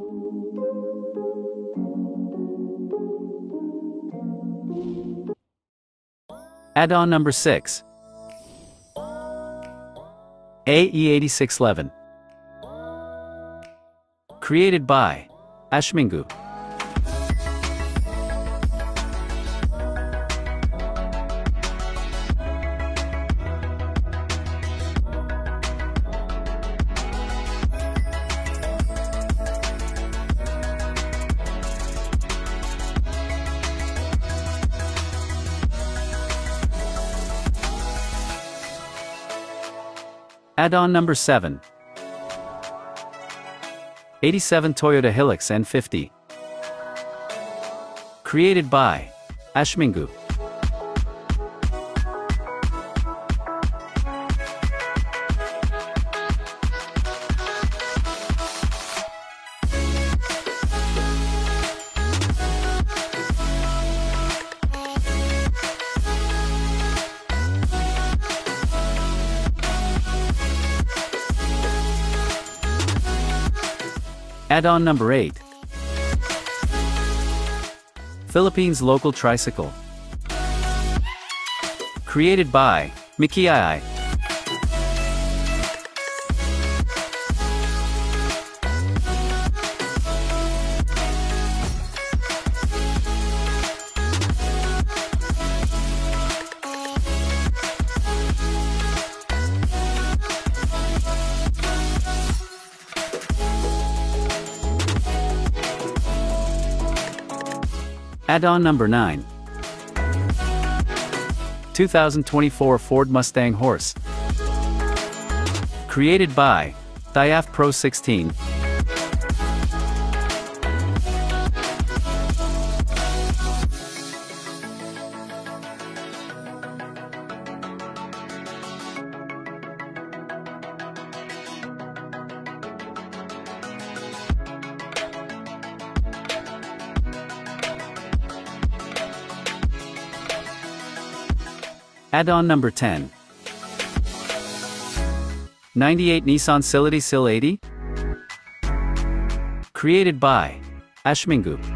Add-on number 6. AE8611. Created by Ashmingu. Add-on number 7. 87 Toyota Hilux N50. Created by Ashmingu. Add-on number 8. Philippines Local Tricycle. Created by Mickey II. Add-on number 9. 2024 Ford Mustang Horse. Created by Thiaf Pro 16. Add-on number 10. 98 Nissan Sility Sil 80. Created by Ashmingu.